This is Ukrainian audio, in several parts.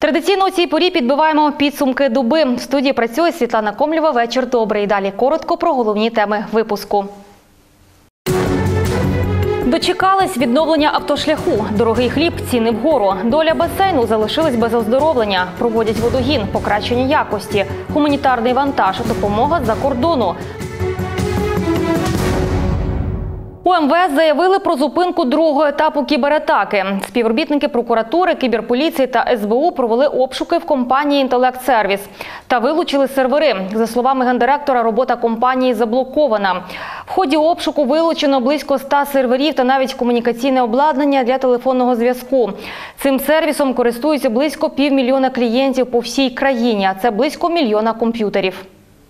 Традиційно у цій порі підбиваємо підсумки доби. В студії працює Світлана Комлєва. Вечір добрий. Далі коротко про головні теми випуску. Дочекались відновлення автошляху. Дорогий хліб, ціни вгору. Доля басейну залишилась без оздоровлення. Проводять водогін, покращення якості. Гуманітарний вантаж, допомога з-за кордону. У МВС заявили про зупинку другого етапу кібератаки. Співробітники прокуратури, кіберполіції та СБУ провели обшуки в компанії «Інтелект-сервіс» та вилучили сервери. За словами гендиректора, робота компанії заблокована. В ході обшуку вилучено близько 100 серверів та навіть комунікаційне обладнання для телефонного зв'язку. Цим сервісом користуються близько 500 000 клієнтів по всій країні, а це близько 1 мільйона комп'ютерів.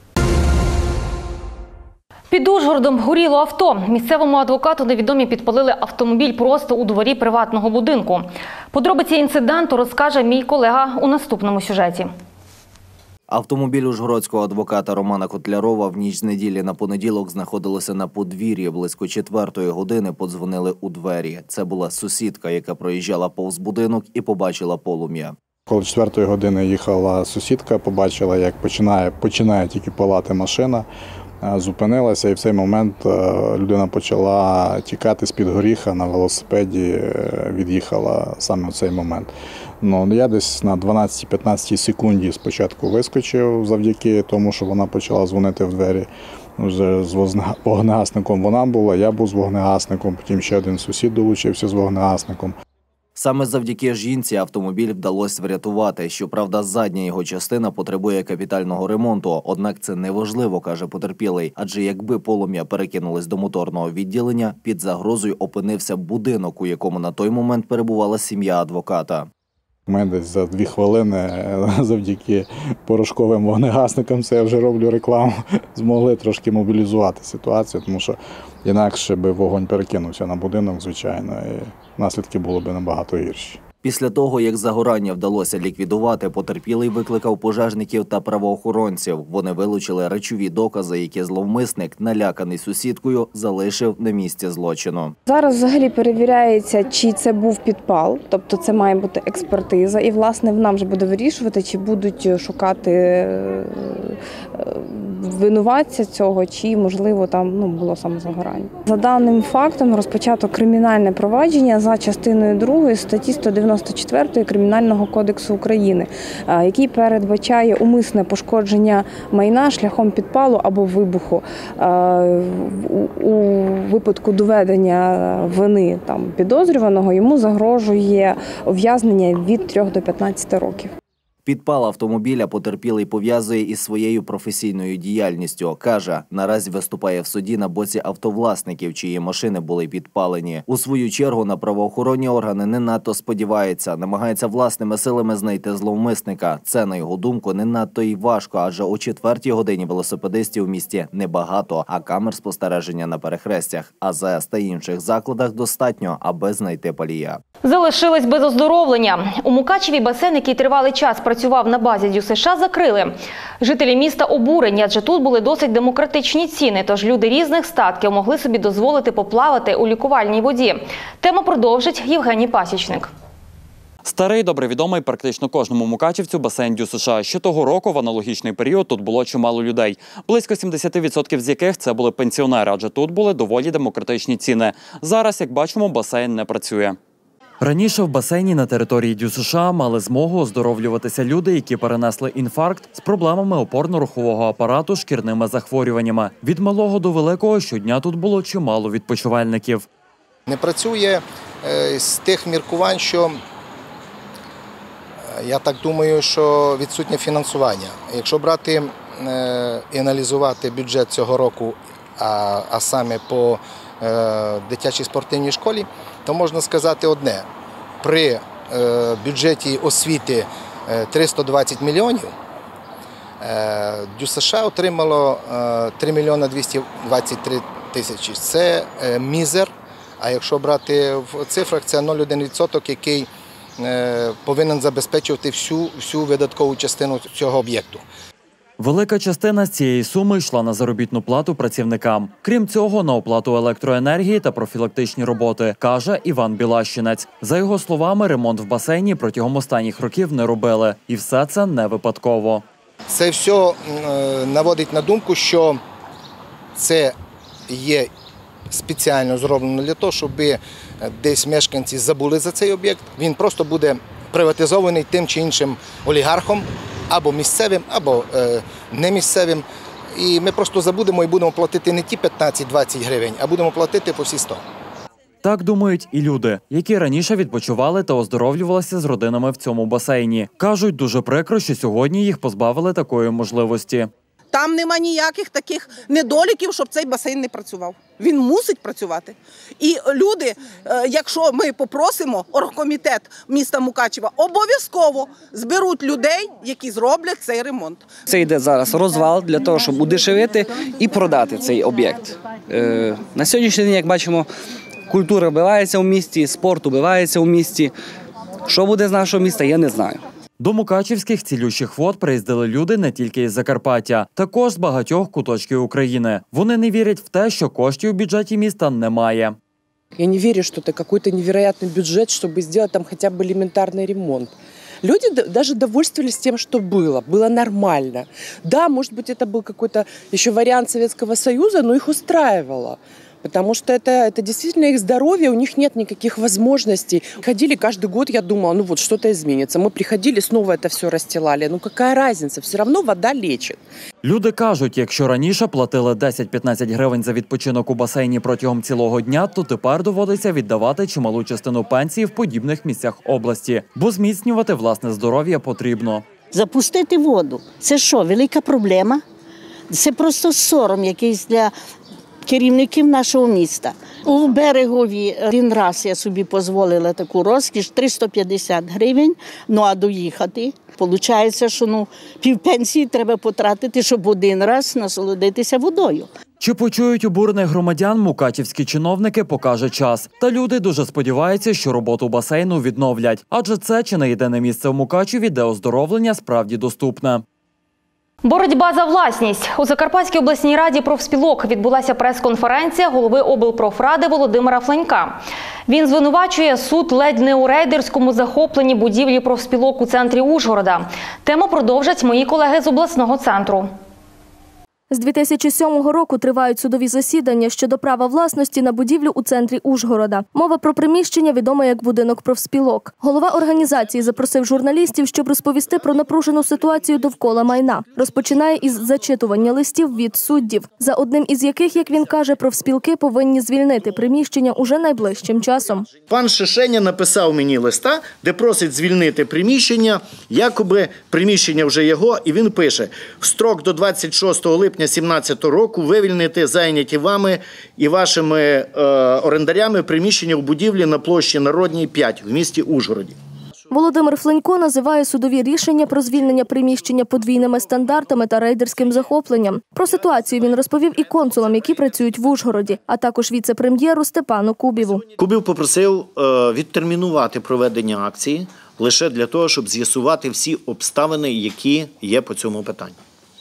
Під Ужгородом горіло авто. Місцевому адвокату невідомі підпалили автомобіль просто у дворі приватного будинку. Подробиці інциденту розкаже мій колега у наступному сюжеті. Автомобіль ужгородського адвоката Романа Котлярова в ніч з неділі на понеділок знаходилося на подвір'ї. Близько 4-ї години подзвонили у двері. Це була сусідка, яка проїжджала повз будинок і побачила полум'я. Коли 4-ї години їхала сусідка, побачила, як починає тільки палати машина. Зупинилася, і в цей момент людина почала тікати з-під горіха на велосипеді, від'їхала саме в цей момент. Я десь на 12-15 секунді спочатку вискочив завдяки тому, що вона почала дзвонити в двері. Вже з вогнегасником вона була, я був з вогнегасником, потім ще один сусід долучився з вогнегасником. Саме завдяки жінці автомобіль вдалося врятувати. Щоправда, задня його частина потребує капітального ремонту. Однак це неважливо, каже потерпілий. Адже якби полум'я перекинулось до моторного відділення, під загрозою опинився будинок, у якому на той момент перебувала сім'я адвоката. Ми десь за 2 хвилини завдяки порошковим вогнегасникам, це я вже роблю рекламу, змогли трошки мобілізувати ситуацію, тому що інакше би вогонь перекинувся на будинок, звичайно, і наслідки були б набагато гірші. Після того, як загорання вдалося ліквідувати, потерпілий викликав пожежників та правоохоронців. Вони вилучили речові докази, які зловмисник, наляканий сусідкою, залишив на місці злочину. Зараз взагалі перевіряється, чи це був підпал, тобто це має бути експертиза. І, власне, нам вже буде вирішувати, чи будуть шукати винуватця цього, чи, можливо, там було самозагорання. За даним фактом розпочато кримінальне провадження за частиною 2 статті 194 Кримінального кодексу України, який передбачає умисне пошкодження майна шляхом підпалу або вибуху. У випадку доведення вини підозрюваного йому загрожує ув'язнення від 3 до 15 років. Підпал автомобіля потерпілий пов'язує із своєю професійною діяльністю. Каже, наразі виступає в суді на боці автовласників, чиї машини були підпалені. У свою чергу на правоохоронні органи не надто сподівається, намагається власними силами знайти зловмисника. Це, на його думку, не надто й важко, адже о 4-й годині велосипедистів в місті небагато, а камер спостереження на перехрестях, АЗС та інших закладах достатньо, аби знайти палія. Залишились без оздоровлення. У Мукачеві басейн, який тривалий час працював на базі ДЮСШ, закрили. Жителі міста обурені, адже тут були досить демократичні ціни, тож люди різних статків могли собі дозволити поплавати у лікувальній воді. Тему продовжить Євгеній Пасічник. Старий, добре відомий практично кожному мукачівцю басейн ДЮСШ. Ще того року в аналогічний період тут було чимало людей. Близько 70% з яких це були пенсіонери, адже тут були доволі демократичні ціни. Зараз, як бачимо, басейн не працює. Раніше в басейні на території ДЮСШ мали змогу оздоровлюватися люди, які перенесли інфаркт з проблемами опорно-рухового апарату, шкірними захворюваннями. Від малого до великого щодня тут було чимало відпочивальників. Не працює з тих міркувань, що, я так думаю, що відсутнє фінансування. Якщо брати і аналізувати бюджет цього року, а саме по дитячій спортивній школі, то можна сказати одне. При бюджеті освіти 320 мільйонів ДЮСШ отримало 3 мільйони 223 тисячі. Це мізер, а якщо брати в цифрах, це 0,1%, який повинен забезпечувати всю видаткову частину цього об'єкту. Велика частина з цієї суми йшла на заробітну плату працівникам. Крім цього, на оплату електроенергії та профілактичні роботи, каже Іван Білащинець. За його словами, ремонт в басейні протягом останніх років не робили. І все це не випадково. Це все наводить на думку, що це є спеціально зроблено для того, щоб десь мешканці забули за цей об'єкт. Він просто буде приватизований тим чи іншим олігархом, або місцевим, або не місцевим. І ми просто забудемо і будемо платити не ті 15-20 гривень, а будемо платити по всі 100. Так думають і люди, які раніше відпочивали та оздоровлювалися з родинами в цьому басейні. Кажуть, дуже прикро, що сьогодні їх позбавили такої можливості. Там нема ніяких таких недоліків, щоб цей басейн не працював. Він мусить працювати. І люди, якщо ми попросимо, оргкомітет міста Мукачева обов'язково зберуть людей, які зроблять цей ремонт. Це йде зараз розвал для того, щоб удешевити і продати цей об'єкт. На сьогоднішній день, як бачимо, культура вбивається у місті, спорт вбивається у місті. Що буде з нашого міста, я не знаю. До Мукачівських цілющих вод приїздили люди не тільки із Закарпаття, також з багатьох куточків України. Вони не вірять в те, що коштів у бюджеті міста немає. Я не верю, что это какой-то невероятный бюджет, чтобы сделать там хотя бы элементарный ремонт. Люди даже довольствовались тем, что было. Было нормально. Да, может быть, это был какой-то еще вариант Советского Союза, но их устраивало. Потому что это действительно их здоровье, у них нет никаких возможностей. Ходили каждый год, я думала, ну вот что-то изменится. Мы приходили, снова это все расстилали. Ну какая разница, все равно вода лечит. Люди кажуть, якщо раніше платили 10-15 гривень за відпочинок у басейні протягом цілого дня, то тепер доводиться віддавати чималу частину пенсії в подібних місцях області, бо зміцнювати власне здоров'я потрібно. Запустити воду – це що, велика проблема? Це просто сором якийсь для керівників нашого міста. У Берегові один раз я собі дозволила таку розкіш – 350 гривень, ну а доїхати. Получається, що півпенсії треба потратити, щоб один раз насолодитися водою. Чи почують обурених громадян мукачівські чиновники, покаже час. Та люди дуже сподіваються, що роботу басейну відновлять. Адже це чи не єдине місце в Мукачеві, де оздоровлення справді доступне. Боротьба за власність. У Закарпатській обласній раді профспілок відбулася прес-конференція голови облпрофради Володимира Фленька. Він звинувачує суд ледь не у рейдерському захопленні будівлі профспілок у центрі Ужгорода. Тему продовжать мої колеги з обласного центру. З 2007 року тривають судові засідання щодо права власності на будівлю у центрі Ужгорода. Мова про приміщення відоме як будинок профспілок. Голова організації запросив журналістів, щоб розповісти про напружену ситуацію довкола майна. Розпочинає із зачитування листів від суддів, за одним із яких, як він каже, профспілки повинні звільнити приміщення уже найближчим часом. Пан Шишеня написав мені листа, де просить звільнити приміщення, якоби приміщення вже його, і він пише: в строк до 26 липня 2017 року вивільнити зайняті вами і вашими орендарями приміщення в будівлі на площі Народній, 5 в місті Ужгороді. Володимир Фленько називає судові рішення про звільнення приміщення подвійними стандартами та рейдерським захопленням. Про ситуацію він розповів і консулам, які працюють в Ужгороді, а також віце-прем'єру Степану Кубіву. Кубів попросив відтермінувати проведення акції лише для того, щоб з'ясувати всі обставини, які є по цьому питанню.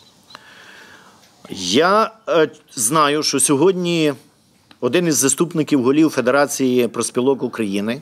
Я знаю, що сьогодні один із заступників голів Федерації профспілок України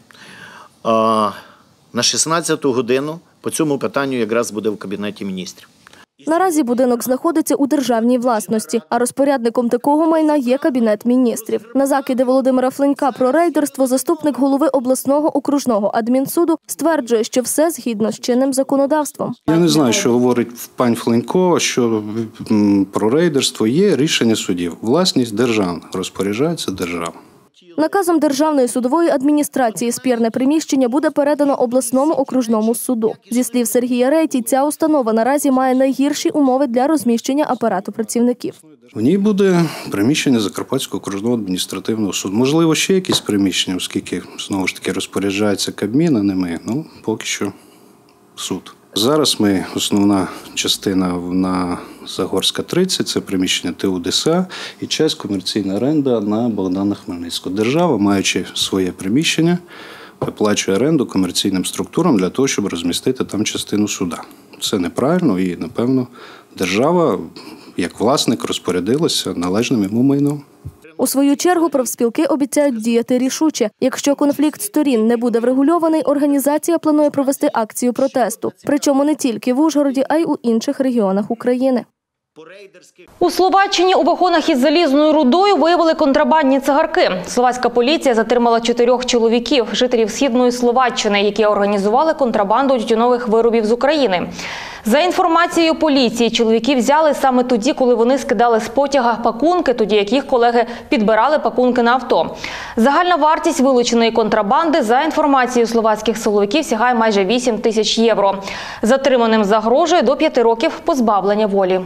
на 16-ту годину по цьому питанню якраз буде в Кабінеті міністрів. Наразі будинок знаходиться у державній власності, а розпорядником такого майна є Кабінет міністрів. На закиди Володимира Фленька про рейдерство заступник голови обласного окружного адмінсуду стверджує, що все згідно з чинним законодавством. Я не знаю, що говорить пан Фленько, що про рейдерство є рішення судів. Власність державна, розпоряджається держава. Наказом Державної судової адміністрації спірне приміщення буде передано обласному окружному суду. Зі слів Сергія Рейті, ця установа наразі має найгірші умови для розміщення апарату працівників. В ній буде приміщення Закарпатського окружного адміністративного суду. Можливо, ще якісь приміщення, оскільки, знову ж таки, розпоряджається Кабмін, а не ми. Ну, поки що суд. Зараз основна частина на Загорська, 30, це приміщення ТУ ДСА і часть комерційна оренда на Богдана Хмельницького. Держава, маючи своє приміщення, виплачує оренду комерційним структурам для того, щоб розмістити там частину суда. це неправильно і, напевно, держава, як власник, розпорядилася належним йому майном. У свою чергу профспілки обіцяють діяти рішуче. Якщо конфлікт сторін не буде врегульований, організація планує провести акцію протесту. Причому не тільки в Ужгороді, а й у інших регіонах України. У Словаччині у вагонах із залізною рудою виявили контрабандні цигарки. Словацька поліція затримала 4 чоловіків, жителів Східної Словаччини, які організували контрабанду тютюнових виробів з України. За інформацією поліції, чоловіків взяли саме тоді, коли вони скидали з потяга пакунки, тоді як їх колеги підбирали пакунки на авто. Загальна вартість вилученої контрабанди, за інформацією словацьких силовиків, сягає майже 8 тисяч євро. Затриманим загрожує до 5 років позбавлення волі.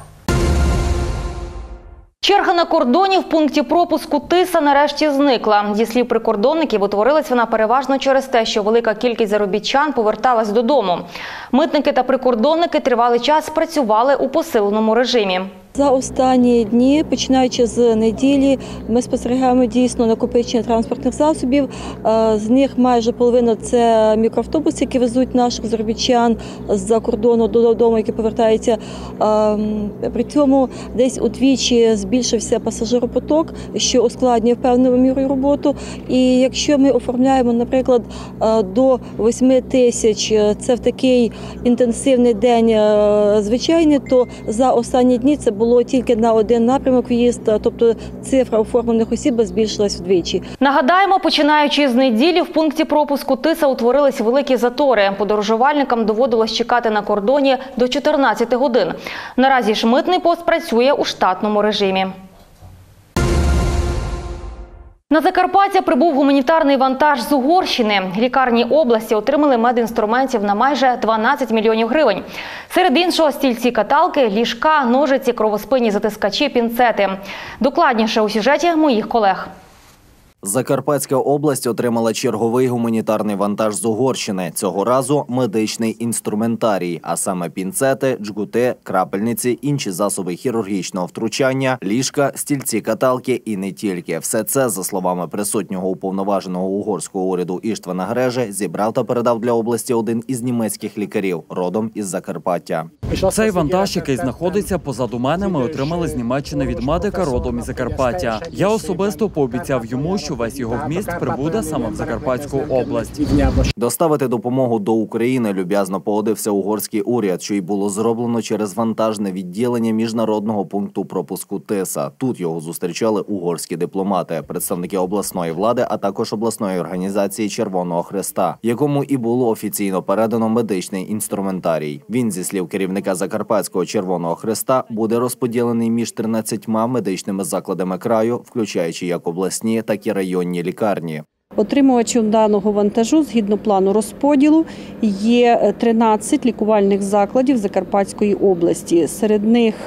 Черга на кордоні в пункті пропуску Тиса нарешті зникла. Зі слів прикордонників, утворилась вона переважно через те, що велика кількість заробітчан поверталась додому. Митники та прикордонники тривалий час працювали у посиленому режимі. За останні дні, починаючи з неділі, ми спостерігаємо дійсно накопичення транспортних засобів. З них майже половина – це мікроавтобуси, які везуть наших заробітчан з-за кордону додому, які повертаються. При цьому десь удвічі збільшився пасажиропоток, що ускладнює певною мірою роботу. І якщо ми оформляємо, наприклад, до 8 тисяч, це в такий інтенсивний день звичайний, то за останні дні це було тільки на один напрямок в'їзд, тобто цифра оформлених осіб збільшилась вдвічі. Нагадаємо, починаючи з неділі, в пункті пропуску Тиса утворились великі затори. Подорожувальникам доводилось чекати на кордоні до 14 годин. Наразі ж митний пост працює у штатному режимі. На Закарпаття прибув гуманітарний вантаж з Угорщини. Лікарні області отримали медінструментів на майже 12 мільйонів гривень. Серед іншого – стільці-каталки, ліжка, ножиці, кровоспинні затискачі, пінцети. Докладніше у сюжеті моїх колег. Закарпатська область отримала черговий гуманітарний вантаж з Угорщини. Цього разу медичний інструментарій, а саме пінцети, джгути, крапельниці, інші засоби хірургічного втручання, ліжка, стільці-каталки і не тільки. Все це, за словами присутнього уповноваженого угорського уряду Іштвана Грежи, зібрав та передав для області один із німецьких лікарів, родом із Закарпаття. Цей вантаж, який знаходиться позаду мене, ми отримали з Німеччини від медика родом із Закарпаття. Я особисто пообіцяв йому, що весь його вміст прибуде саме в Закарпатську область. Доставити допомогу до України люб'язно погодився угорський уряд, що й було зроблено через вантажне відділення міжнародного пункту пропуску Тиса. Тут його зустрічали угорські дипломати, представники обласної влади, а також обласної організації Червоного Хреста, якому і було офіційно передано медичний інструментарій. Він, зі слів керівника Закарпатського Червоного Хреста, буде розподілений між 13 медичними закладами краю, включаючи як обласні, так і районні лікарні. Отримувачем даного вантажу, згідно плану розподілу, є 13 лікувальних закладів Закарпатської області. Серед них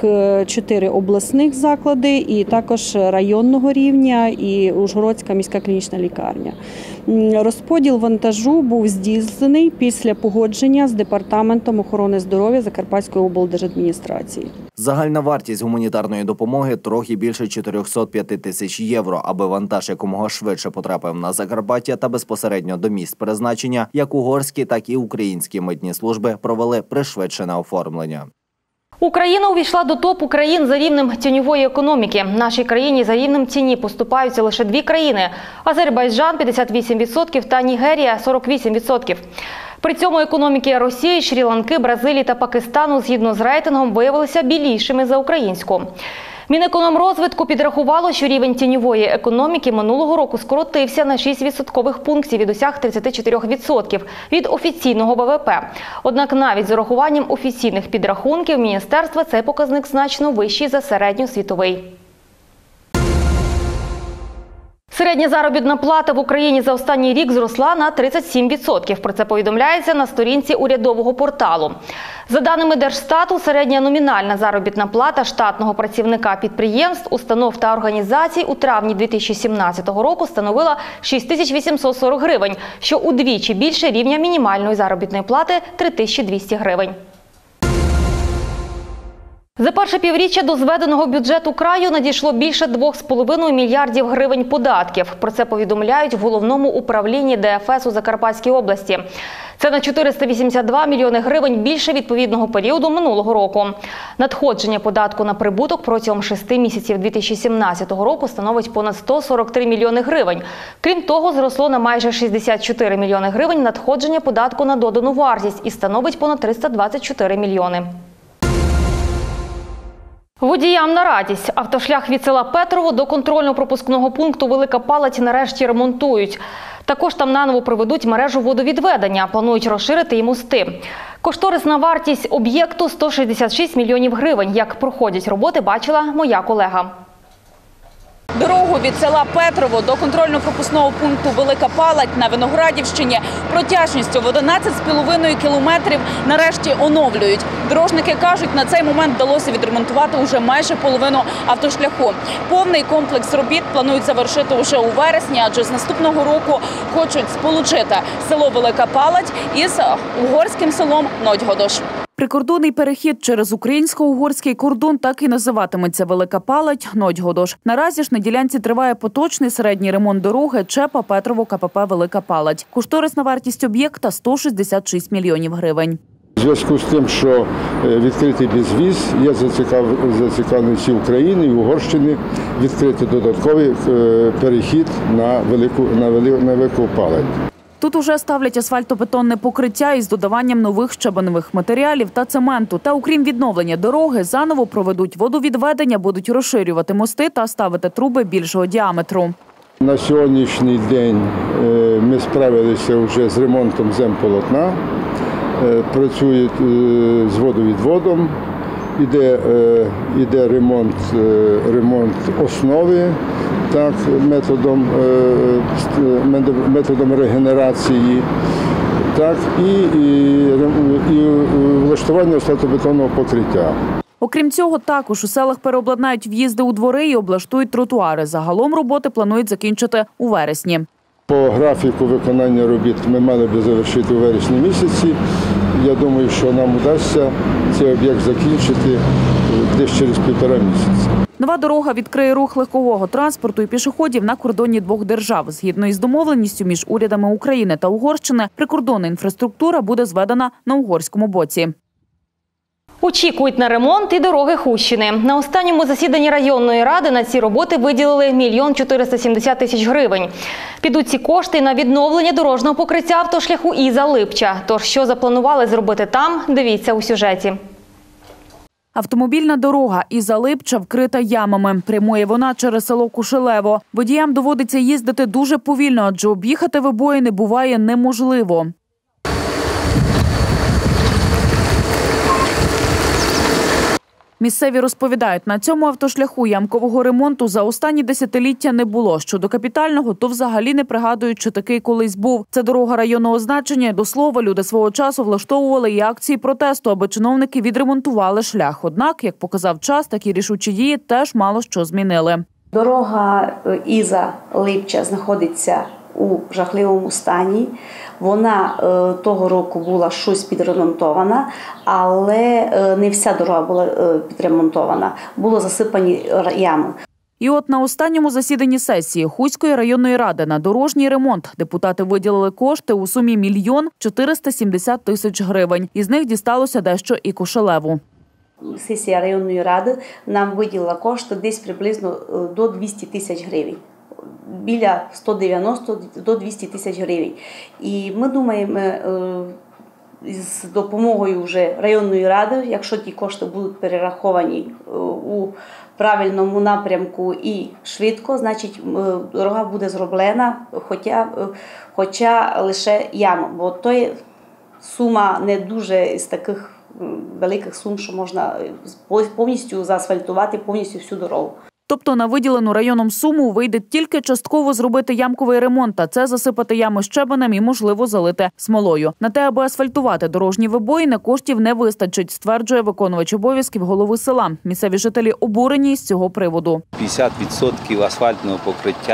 4 обласних заклади і також районного рівня і Ужгородська міська клінічна лікарня. Розподіл вантажу був здійснений після погодження з Департаментом охорони здоров'я Закарпатської облдержадміністрації. Загальна вартість гуманітарної допомоги – трохи більше 405 тисяч євро, аби вантаж якомога швидше потрапив на Закарпаття та безпосередньо до місць призначення, як угорські, так і українські митні служби провели пришвидшене оформлення. Україна увійшла до топу країн за рівнем тіньової економіки. Нашій країні за рівнем тіні поступаються лише 2 країни – Азербайджан – 58% та Нігерія – 48%. При цьому економіки Росії, Шрі-Ланки, Бразилії та Пакистану, згідно з рейтингом, виявилися білішими за українську. Мінекономрозвитку підрахувало, що рівень тіньової економіки минулого року скоротився на 6 відсоткових пунктів і досяг 34% від офіційного ВВП. Однак навіть з урахуванням офіційних підрахунків міністерства цей показник значно вищий за середньосвітовий. Середня заробітна плата в Україні за останній рік зросла на 37%. Про це повідомляється на сторінці урядового порталу. За даними Держстату, середня номінальна заробітна плата штатного працівника підприємств, установ та організацій у травні 2017 року становила 6840 гривень, що удвічі більше рівня мінімальної заробітної плати – 3200 гривень. За перше півріччя до зведеного бюджету краю надійшло більше 2,5 мільярдів гривень податків. Про це повідомляють в Головному управлінні ДФС у Закарпатській області. Це на 482 мільйони гривень більше відповідного періоду минулого року. Надходження податку на прибуток протягом 6 місяців 2017 року становить понад 143 мільйони гривень. Крім того, зросло на майже 64 мільйони гривень надходження податку на додану вартість і становить понад 324 мільйони. Водіям на радість. Автошлях від села Петрово до контрольно-пропускного пункту Велика Палать нарешті ремонтують. Також там наново проведуть мережу водовідведення. Планують розширити і мости. Кошторисна вартість об'єкту – 166 мільйонів гривень. Як проходять роботи, бачила моя колега. Дорогу від села Петрово до контрольно-пропускного пункту Велика Палать на Виноградівщині протяжністю в 11,5 кілометрів нарешті оновлюють. Дорожники кажуть, на цей момент вдалося відремонтувати уже майже половину автошляху. Повний комплекс робіт планують завершити уже у вересні, адже з наступного року хочуть сполучити село Велика Палать із угорським селом Нодьгодош. Прикордонний перехід через українсько-угорський кордон так і називатиметься Велика Палать – Нодьгодош. Наразі ж на ділянці триває поточний середній ремонт дороги ЧЕПа Петрово КПП Велика Палать. Кошторисна вартість об'єкта – 166 мільйонів гривень. У зв'язку з тим, що відкритий безвіз, є зацікавленості України і Угорщини відкрити додатковий перехід на Велику Палать. Тут уже ставлять асфальтобетонне покриття із додаванням нових щебеневих матеріалів та цементу. Та окрім відновлення дороги, заново проведуть водовідведення, будуть розширювати мости та ставити труби більшого діаметру. На сьогоднішній день ми справилися вже з ремонтом земполотна, працюють з водовідводом, іде ремонт основи, так, методом регенерації, так, і влаштування асфальтобетонного покриття. Окрім цього, також у селах переобладнають в'їзди у двори і облаштують тротуари. Загалом роботи планують закінчити у вересні. По графіку виконання робіт ми мали би завершити у вересні місяці. Я думаю, що нам вдасться цей об'єкт закінчити десь через 1,5 місяця. Нова дорога відкриє рух легкового транспорту і пішоходів на кордоні двох держав. Згідно із домовленістю між урядами України та Угорщини, прикордонна інфраструктура буде зведена на угорському боці. Очікують на ремонт і дороги Хустщини. На останньому засіданні районної ради на ці роботи виділили 1 470 000 гривень. Підуть ці кошти на відновлення дорожнього покриття автошляху Іза-Липча. Тож, що запланували зробити там, дивіться у сюжеті. Автомобільна дорога Іза-Липча вкрита ямами. Прямує вона через село Кушелево. Водіям доводиться їздити дуже повільно, адже об'їхати вибоїни буває неможливо. Місцеві розповідають, на цьому автошляху ямкового ремонту за останні десятиліття не було. Щодо капітального, то взагалі не пригадують, що такий колись був. Це дорога районного значення. До слова, люди свого часу влаштовували і акції протесту, аби чиновники відремонтували шлях. Однак, як показав час, такі рішучі дії теж мало що змінили. Дорога Іза-Липча знаходиться у жахливому стані. Вона того року була щось підремонтована, але не вся дорога була підремонтована. Було засипані ями. І от на останньому засіданні сесії Хуської районної ради на дорожній ремонт депутати виділили кошти у сумі 1 470 000 гривень. Із них дісталося дещо і Кушелеву. Сесія районної ради нам виділила кошти десь приблизно до 200 000 гривень. Біля 190 до 200 000 гривень. І ми думаємо, з допомогою вже районної ради, якщо ті кошти будуть перераховані у правильному напрямку і швидко, значить дорога буде зроблена, хоча лише яма. Бо то сума не дуже з таких великих сум, що можна повністю заасфальтувати повністю всю дорогу. Тобто на виділену районом суму вийде тільки частково зробити ямковий ремонт, а це засипати ями щебенем і, можливо, залити смолою. На те, аби асфальтувати дорожні вибоїни, коштів не вистачить, стверджує виконувач обов'язків голови села. Місцеві жителі обурені з цього приводу. 50% асфальтного покриття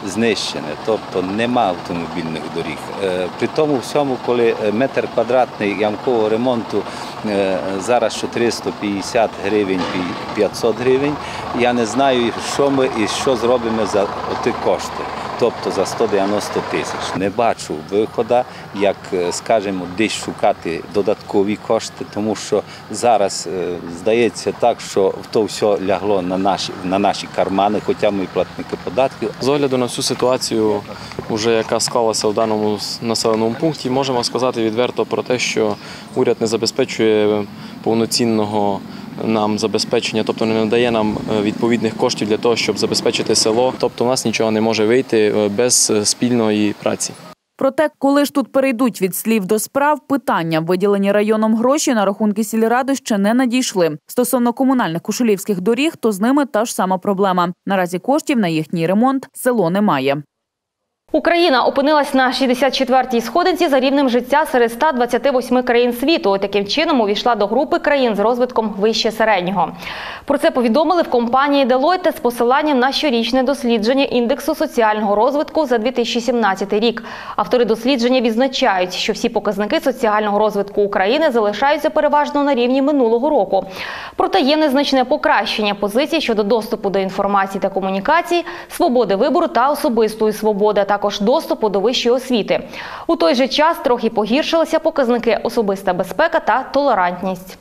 знищене, тобто нема автомобільних доріг. При тому всьому, коли метр квадратний ямкового ремонту зараз 450 гривень, 500 гривень, я не знаю, що ми і що зробимо за ті кошти. Тобто за 190 тисяч. Не бачу виходу, як, скажімо, десь шукати додаткові кошти, тому що зараз здається так, що то все лягло на наші кармани, хоча ми платники податків. З огляду на всю ситуацію, яка склалася в даному населеному пункті, можемо сказати відверто про те, що уряд не забезпечує повноцінного нам забезпечення, тобто не надає нам відповідних коштів для того, щоб забезпечити село. Тобто у нас нічого не може вийти без спільної праці. Проте, коли ж тут перейдуть від слів до справ, питання, виділені районом гроші на рахунки сільради, ще не надійшли. Стосовно комунальних кушулівських доріг, то з ними та ж сама проблема. Наразі коштів на їхній ремонт село не має. Україна опинилась на 64-й сходинці за рівнем життя серед 128 країн світу. Таким чином увійшла до групи країн з розвитком вище середнього. Про це повідомили в компанії Deloitte з посиланням на щорічне дослідження індексу соціального розвитку за 2017 рік. Автори дослідження відзначають, що всі показники соціального розвитку України залишаються переважно на рівні минулого року. Проте є незначне покращення позицій щодо доступу до інформації та комунікацій, свободи вибору та особистої свободи, а також доступу до вищої освіти. У той же час трохи погіршилися показники особиста безпека та толерантність.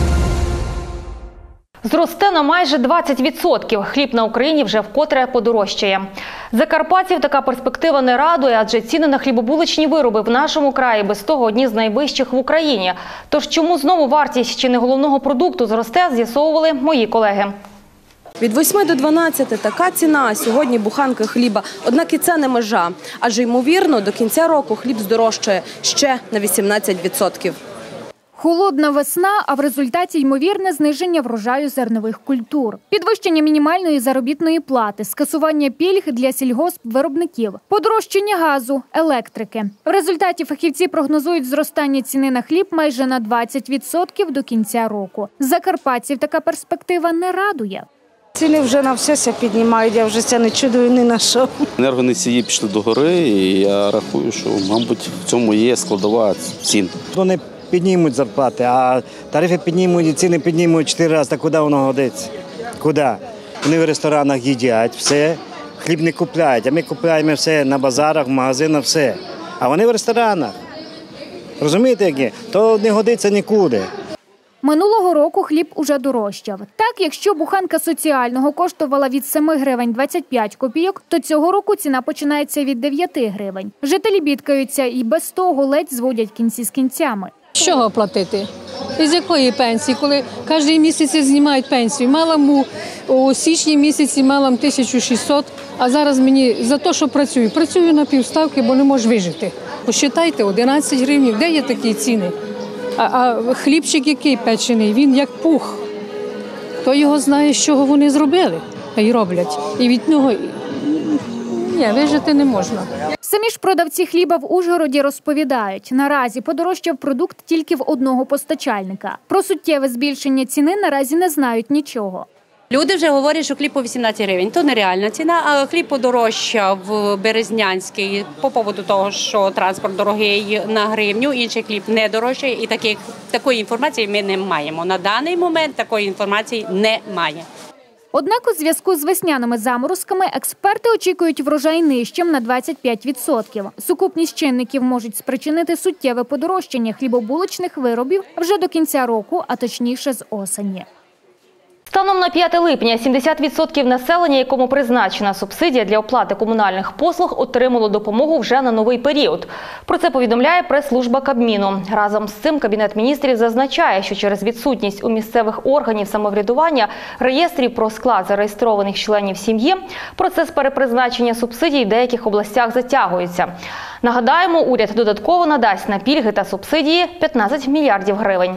Зросте на майже 20%. Хліб на Україні вже вкотре подорожчає. Закарпатців така перспектива не радує, адже ціни на хлібобуличні вироби в нашому краї без того одні з найвищих в Україні. Тож чому знову вартість чи не головного продукту зросте, з'ясовували мої колеги. Від 8 до 12 – така ціна сьогодні буханки хліба. Однак і це не межа. Адже, ймовірно, до кінця року хліб здорожчає ще на 18%. Холодна весна, а в результаті ймовірне зниження врожаю зернових культур. Підвищення мінімальної заробітної плати, скасування пільг для сільгоспвиробників, подорожчання газу, електрики. В результаті фахівці прогнозують зростання ціни на хліб майже на 20% до кінця року. Закарпатців така перспектива не радує. Ціни вже на все піднімають, я вже це не чудую ні на що. Енергоносії пішли догори, і я рахую, що, мабуть, в цьому є складова цін. Вони піднімуть зарплати, а тарифи піднімуть і ціни піднімуть 4 рази. Так куди воно годиться? Куди? Вони в ресторанах їдять, все, хліб не купляють, а ми купляємо все на базарах, в магазинах, все. А вони в ресторанах. Розумієте, які? То не годиться нікуди. Минулого року хліб уже дорожчав. Так, якщо буханка соціального коштувала від 7 гривень 25 копійок, то цього року ціна починається від 9 гривень. Жителі бідкаються і без того ледь зводять кінці з кінцями. З чого платити? Із якої пенсії? Коли кожен місяць знімають пенсію. Мала у січні місяці мала 1600, а зараз мені за те, що працюю. Працюю на півставки, бо не можу вижити. Посчитайте, 11 гривень. Де є такі ціни? А хлібчик який печений, він як пух. Хто його знає, з чого вони зробили, а й роблять. І від нього вижити не можна. Самі ж продавці хліба в Ужгороді розповідають, наразі подорожчав продукт тільки в одного постачальника. Про суттєве збільшення ціни наразі не знають нічого. Люди вже говорять, що хліб по 18 гривень. То нереальна ціна, а хліб подорожчав Березнянський по поводу того, що транспорт дорогий на гривню, інший хліб не дорожчає. І такої інформації ми не маємо. На даний момент такої інформації немає. Однак у зв'язку з весняними заморозками експерти очікують врожай нижчим на 25%. Сукупність чинників можуть спричинити суттєве подорожчання хлібобулочних виробів вже до кінця року, а точніше з осені. Станом на 5 липня 70% населення, якому призначена субсидія для оплати комунальних послуг, отримало допомогу вже на новий період. Про це повідомляє прес-служба Кабміну. Разом з цим Кабінет міністрів зазначає, що через відсутність у місцевих органів самоврядування реєстрів про склад зареєстрованих членів сім'ї, процес перепризначення субсидій в деяких областях затягується. Нагадаємо, уряд додатково надасть на пільги та субсидії 15 мільярдів гривень.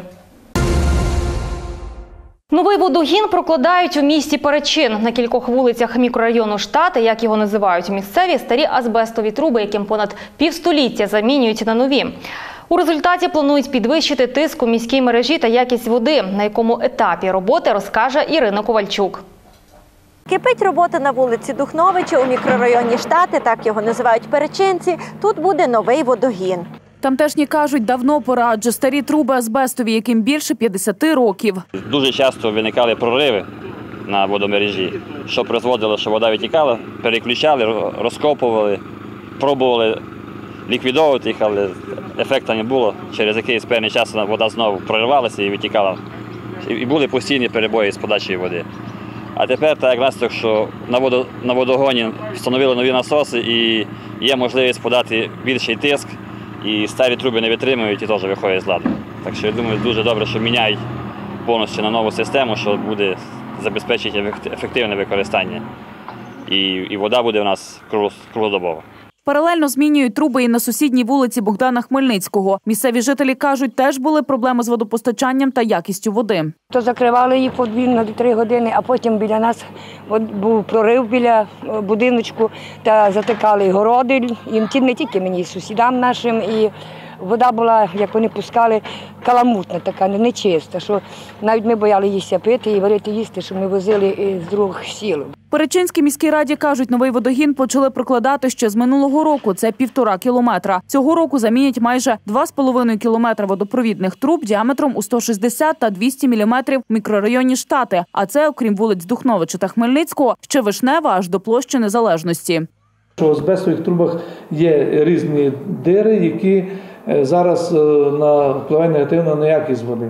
Новий водогін прокладають у місті Перечин. На кількох вулицях мікрорайону Штати, як його називають місцеві, старі азбестові труби, яким понад півстоліття замінюють на нові. У результаті планують підвищити тиск у міській мережі та якість води. На якому етапі роботи, розкаже Ірина Ковальчук. Кипить робота на вулиці Духновича у мікрорайоні Штати, так його називають Перечинці. Тут буде новий водогін. Тамтешні кажуть, давно пора, адже старі труби азбестові, яким більше 50 років. Дуже часто виникали прориви на водомережі, що призводило, що вода витікала, переключали, розкопували, пробували ліквідовувати їх, але ефекту не було. Через якийсь певний час вода знову проривалася і витікала. І були постійні перебої з подачею води. А тепер, так як наслідок, що на водогоні встановили нові насоси і є можливість подати більший тиск, і старі труби не витримують і теж виходять з ладу. Так що я думаю, дуже добре, що міняють повністю на нову систему, що буде забезпечити ефективне використання. І вода буде у нас круглодобова. Паралельно змінюють труби і на сусідній вулиці Богдана Хмельницького. Місцеві жителі кажуть, теж були проблеми з водопостачанням та якістю води. То закривали їх по 2-3 години, а потім біля нас був прорив біля будиночку, та затикали городи, і не тільки мені, і сусідам нашим. І вода була, як вони пускали, каламутна така, нечиста, що навіть ми бояли їсти пити і варити їсти, що ми возили з других сіл. В Перечинській міській раді кажуть, новий водогін почали прокладати ще з минулого року. Це 1,5 кілометра. Цього року замінять майже 2,5 кілометра водопровідних труб діаметром у 160 та 200 міліметрів в мікрорайоні Штати. А це, окрім вулиць Духновича та Хмельницького, ще Вишнева аж до площі Незалежності. В азбестових трубах є різні дири, які зараз впливають негативно на якість води.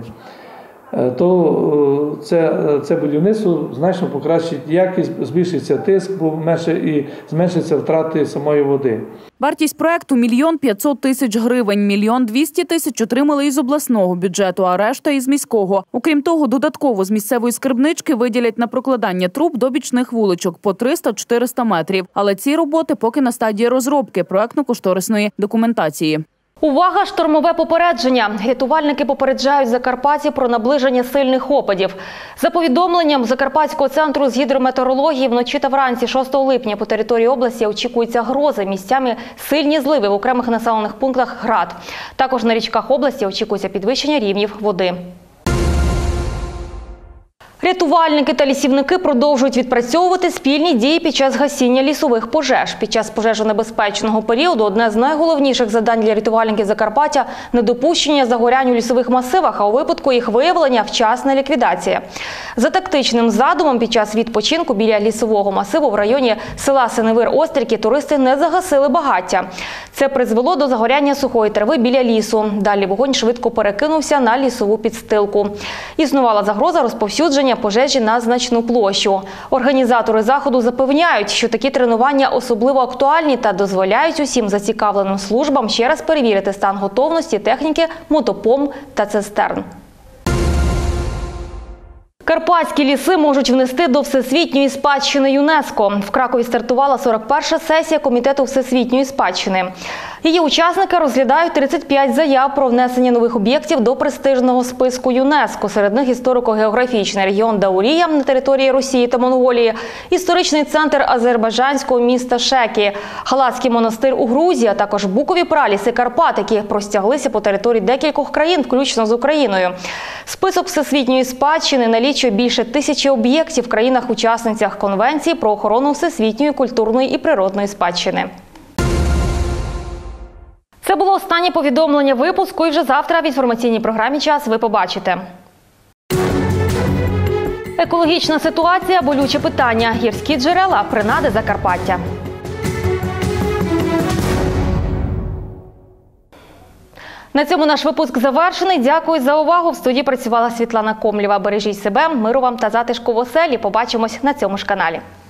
То це будівництво значно покращить якість, збільшиться тиск, і зменшиться втрати самої води. Вартість проекту – 1 500 000 гривень. 1 200 000 отримали із обласного бюджету, а решта – із міського. Окрім того, додатково з місцевої скарбнички виділять на прокладання труб до бічних вуличок по 300-400 метрів. Але ці роботи поки на стадії розробки проектно-кошторисної документації. Увага! Штормове попередження. Рятувальники попереджають закарпатців про наближення сильних опадів. За повідомленням Закарпатського центру з гідрометеорології, вночі та вранці 6 липня по території області очікуються грози. Місцями сильні зливи в окремих населених пунктах град. Також на річках області очікується підвищення рівнів води. Рятувальники та лісівники продовжують відпрацьовувати спільні дії під час гасіння лісових пожеж. Під час пожежонебезпечного періоду одне з найголовніших завдань для рятувальників Закарпаття – недопущення загорянь у лісових масивах, а у випадку їх виявлення – вчасна ліквідація. За тактичним задумом під час відпочинку біля лісового масиву в районі села Синевир-Острівки туристи не загасили багаття. Це призвело до загоряння сухої трави біля лісу. Далі вогонь швидко перекинувся на лісову підстилку. Існувала загроза розповсюдження пожежі на значну площу. Організатори заходу запевняють, що такі тренування особливо актуальні та дозволяють усім зацікавленим службам ще раз перевірити стан готовності техніки, мотопомп та цистерн. Карпатські ліси можуть внести до Всесвітньої спадщини ЮНЕСКО. В Кракові стартувала 41-ша сесія Комітету Всесвітньої спадщини. Її учасники розглядають 35 заяв про внесення нових об'єктів до престижного списку ЮНЕСКО. Серед них історико-географічний регіон Даурія на території Росії та Монголії, історичний центр азербайджанського міста Шекі, Халацький монастир у Грузії, а також букові праліси Карпат, які простяглися по території декількох країн, включно з Україною. Список Всесвітньої спадщини налічує більше 1000 об'єктів в країнах-учасницях Конвенції про охорону всесвітньої культурної і природної спадщини. Це було останнє повідомлення випуску, і вже завтра в інформаційній програмі «Час» ви побачите. Екологічна ситуація – болюче питання. Гірські джерела – принади Закарпаття. На цьому наш випуск завершений. Дякую за увагу. В студії працювала Світлана Комлєва. Бережіть себе, миру вам та затишку в оселі. Побачимось на цьому ж каналі.